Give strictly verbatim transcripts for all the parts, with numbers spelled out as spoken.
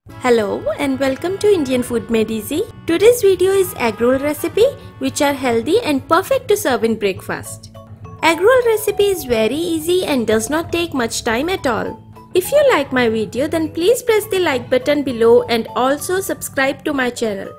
Hello and welcome to Indian Food Made Easy. Today's video is egg roll recipe which are healthy and perfect to serve in breakfast. Egg roll recipe is very easy and does not take much time at all. If you like my video then please press the like button below and also subscribe to my channel.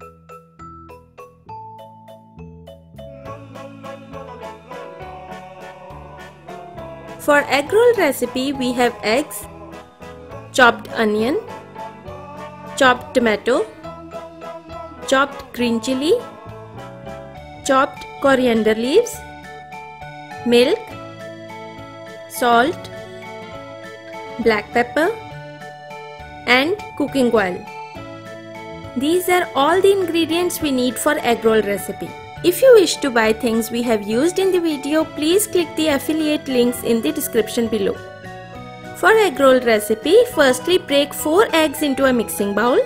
For egg roll recipe we have eggs, chopped onion, chopped tomato, chopped green chili, chopped coriander leaves, milk, salt, black pepper and cooking oil. These are all the ingredients we need for egg roll recipe. If you wish to buy things we have used in the video, please click the affiliate links in the description below. For egg roll recipe, firstly break four eggs into a mixing bowl.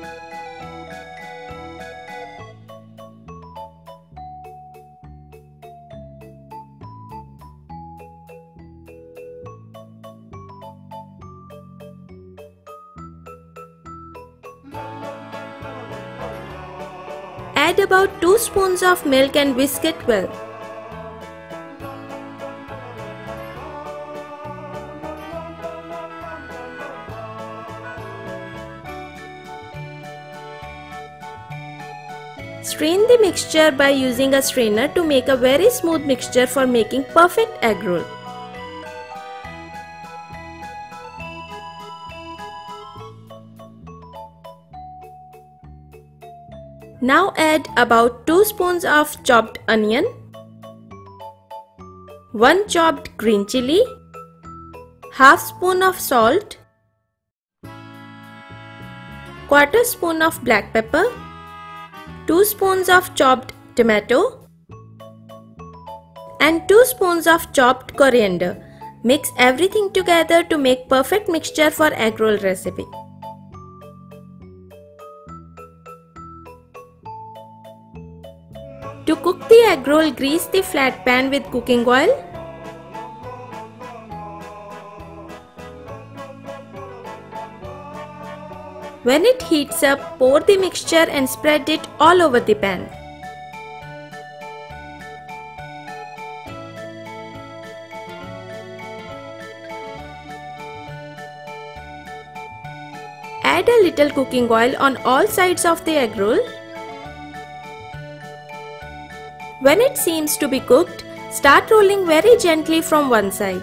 Add about two spoons of milk and whisk it well. Strain the mixture by using a strainer to make a very smooth mixture for making perfect egg roll. Now add about two spoons of chopped onion, one chopped green chili, half spoon of salt, quarter spoon of black pepper, two spoons of chopped tomato and two spoons of chopped coriander. Mix everything together to make perfect mixture for egg roll recipe. To cook the egg roll, grease the flat pan with cooking oil. When it heats up, pour the mixture and spread it all over the pan. Add a little cooking oil on all sides of the egg roll. When it seems to be cooked, start rolling very gently from one side.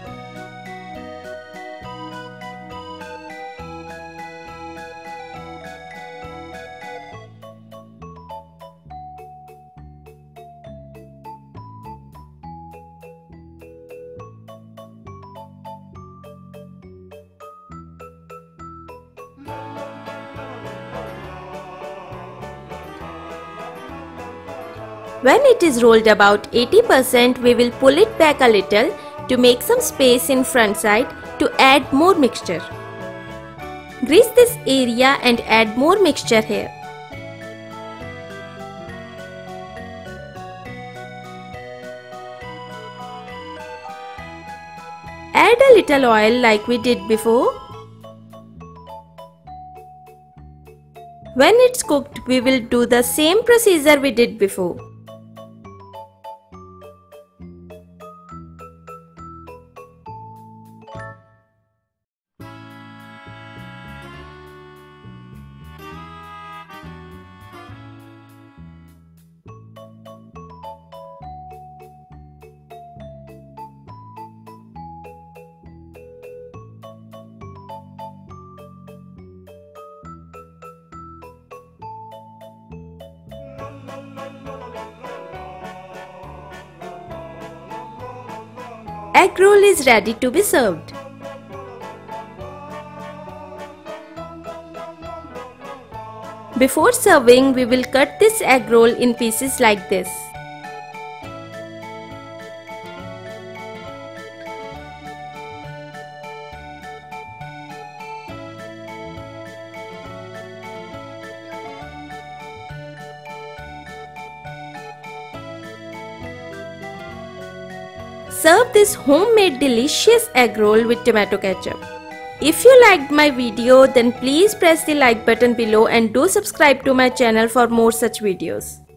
When it is rolled about eighty percent, we will pull it back a little to make some space in front side to add more mixture. Grease this area and add more mixture here. Add a little oil like we did before. When it's cooked, we will do the same procedure we did before. Egg roll is ready to be served. Before serving, we will cut this egg roll in pieces like this. Serve this homemade delicious egg roll with tomato ketchup. If you liked my video, then please press the like button below and do subscribe to my channel for more such videos.